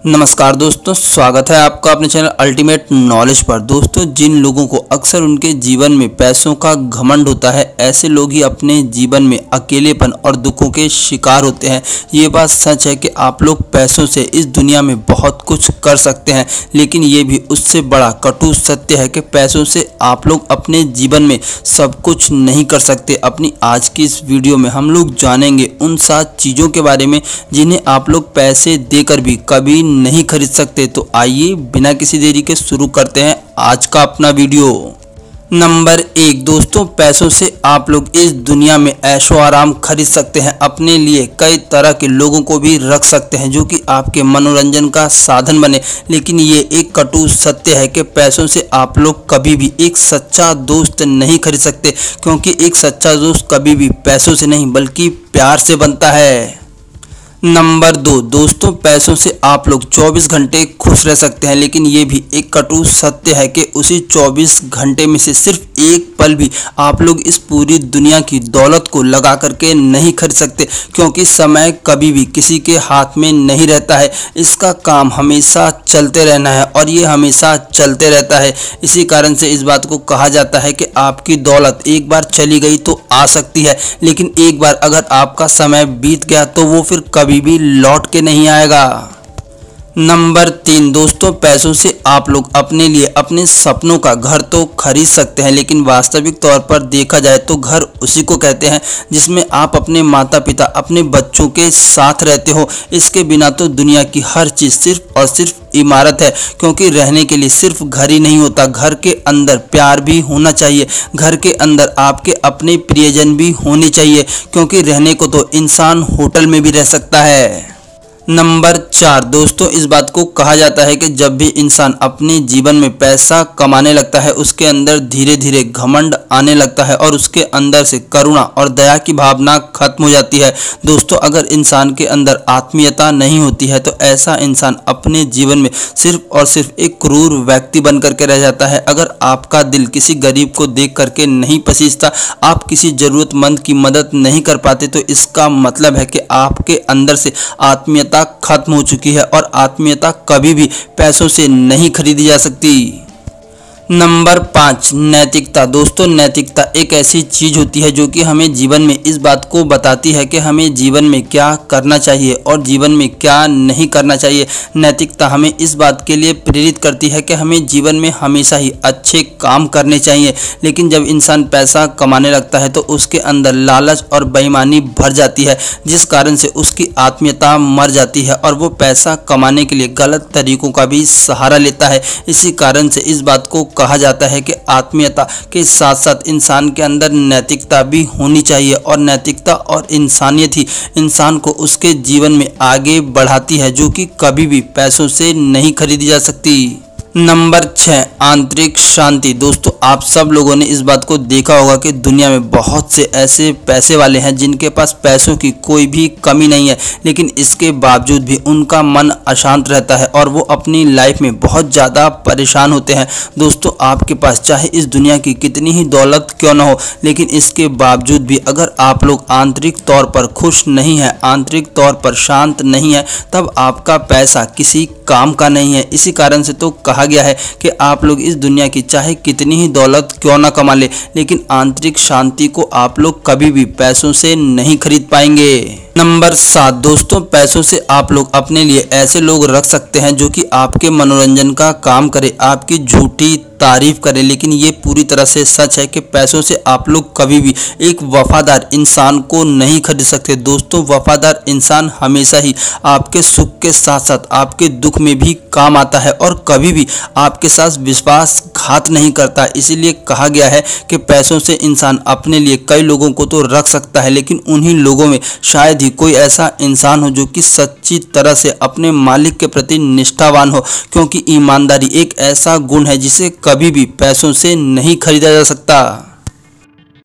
नमस्कार दोस्तों, स्वागत है आपका अपने चैनल अल्टीमेट नॉलेज पर। दोस्तों, जिन लोगों को अक्सर उनके जीवन में पैसों का घमंड होता है, ऐसे लोग ही अपने जीवन में अकेलेपन और दुखों के शिकार होते हैं। ये बात सच है कि आप लोग पैसों से इस दुनिया में बहुत कुछ कर सकते हैं, लेकिन ये भी उससे बड़ा कटु सत्य है कि पैसों से आप लोग अपने जीवन में सब कुछ नहीं कर सकते। अपनी आज की इस वीडियो में हम लोग जानेंगे उन 7 चीज़ों के बारे में जिन्हें आप लोग पैसे देकर भी कभी नहीं खरीद सकते। तो आइए बिना किसी देरी के शुरू करते हैं आज का अपना वीडियो। नंबर 1 दोस्तों, पैसों से आप लोग इस दुनिया में ऐशो आराम खरीद सकते हैं। अपने लिए कई तरह के लोगों को भी रख सकते हैं जो कि आपके मनोरंजन का साधन बने। लेकिन ये एक कटु सत्य है कि पैसों से आप लोग कभी भी एक सच्चा दोस्त नहीं खरीद सकते, क्योंकि एक सच्चा दोस्त कभी भी पैसों से नहीं बल्कि प्यार से बनता है। नंबर 2 दोस्तों, पैसों से आप लोग 24 घंटे खुश रह सकते हैं, लेकिन ये भी एक कटु सत्य है कि उसी 24 घंटे में से सिर्फ एक पल भी आप लोग इस पूरी दुनिया की दौलत को लगा करके नहीं खरीद सकते, क्योंकि समय कभी भी किसी के हाथ में नहीं रहता है। इसका काम हमेशा चलते रहना है और ये हमेशा चलते रहता है। इसी कारण से इस बात को कहा जाता है कि आपकी दौलत एक बार चली गई तो आ सकती है, लेकिन एक बार अगर आपका समय बीत गया तो वो फिर कभी भी लौट के नहीं आएगा। नंबर 3 दोस्तों, पैसों से आप लोग अपने लिए अपने सपनों का घर तो खरीद सकते हैं, लेकिन वास्तविक तौर पर देखा जाए तो घर उसी को कहते हैं जिसमें आप अपने माता पिता अपने बच्चों के साथ रहते हो। इसके बिना तो दुनिया की हर चीज़ सिर्फ और सिर्फ इमारत है, क्योंकि रहने के लिए सिर्फ घर ही नहीं होता, घर के अंदर प्यार भी होना चाहिए, घर के अंदर आपके अपने प्रियजन भी होने चाहिए, क्योंकि रहने को तो इंसान होटल में भी रह सकता है। नंबर 4 दोस्तों, इस बात को कहा जाता है कि जब भी इंसान अपने जीवन में पैसा कमाने लगता है, उसके अंदर धीरे धीरे घमंड आने लगता है और उसके अंदर से करुणा और दया की भावना खत्म हो जाती है। दोस्तों, अगर इंसान के अंदर आत्मीयता नहीं होती है तो ऐसा इंसान अपने जीवन में सिर्फ और सिर्फ एक क्रूर व्यक्ति बन करके रह जाता है। अगर आपका दिल किसी गरीब को देख करके नहीं पसीजता, आप किसी ज़रूरतमंद की मदद नहीं कर पाते, तो इसका मतलब है कि आपके अंदर से आत्मीयता खत्म हो चुकी है और आत्मीयता कभी भी पैसों से नहीं खरीदी जा सकती। नंबर 5 नैतिकता दोस्तों, नैतिकता एक ऐसी चीज़ होती है जो कि हमें जीवन में इस बात को बताती है कि हमें जीवन में क्या करना चाहिए और जीवन में क्या नहीं करना चाहिए। नैतिकता हमें इस बात के लिए प्रेरित करती है कि हमें जीवन में हमेशा ही अच्छे काम करने चाहिए, लेकिन जब इंसान पैसा कमाने लगता है तो उसके अंदर लालच और बेईमानी भर जाती है, जिस कारण से उसकी आत्मीयता मर जाती है और वो पैसा कमाने के लिए गलत तरीकों का भी सहारा लेता है। इसी कारण से इस बात को कहा जाता है कि आत्मीयता के साथ साथ इंसान के अंदर नैतिकता भी होनी चाहिए, और नैतिकता और इंसानियत ही इंसान को उसके जीवन में आगे बढ़ाती है, जो कि कभी भी पैसों से नहीं खरीदी जा सकती। नंबर 6 आंतरिक शांति दोस्तों, आप सब लोगों ने इस बात को देखा होगा कि दुनिया में बहुत से ऐसे पैसे वाले हैं जिनके पास पैसों की कोई भी कमी नहीं है, लेकिन इसके बावजूद भी उनका मन अशांत रहता है और वो अपनी लाइफ में बहुत ज़्यादा परेशान होते हैं। दोस्तों, आपके पास चाहे इस दुनिया की कितनी ही दौलत क्यों ना हो, लेकिन इसके बावजूद भी अगर आप लोग आंतरिक तौर पर खुश नहीं है, आंतरिक तौर पर शांत नहीं है, तब आपका पैसा किसी काम का नहीं है। इसी कारण से तो कहा गया है कि आप लोग इस दुनिया की चाहे कितनी ही दौलत क्यों ना कमा ले, लेकिन आंतरिक शांति को आप लोग कभी भी पैसों से नहीं खरीद पाएंगे। नंबर 7 दोस्तों, पैसों से आप लोग अपने लिए ऐसे लोग रख सकते हैं जो कि आपके मनोरंजन का काम करे, आपकी झूठी तारीफ करें, लेकिन ये पूरी तरह से सच है कि पैसों से आप लोग कभी भी एक वफादार इंसान को नहीं खरीद सकते। दोस्तों, वफादार इंसान हमेशा ही आपके सुख के साथ साथ आपके दुख में भी काम आता है और कभी भी आपके साथ विश्वासघात नहीं करता। इसीलिए कहा गया है कि पैसों से इंसान अपने लिए कई लोगों को तो रख सकता है, लेकिन उन्हीं लोगों में शायद ही कोई ऐसा इंसान हो जो कि सच्ची तरह से अपने मालिक के प्रति निष्ठावान हो, क्योंकि ईमानदारी एक ऐसा गुण है जिसे कभी भी पैसों से नहीं खरीदा जा सकता।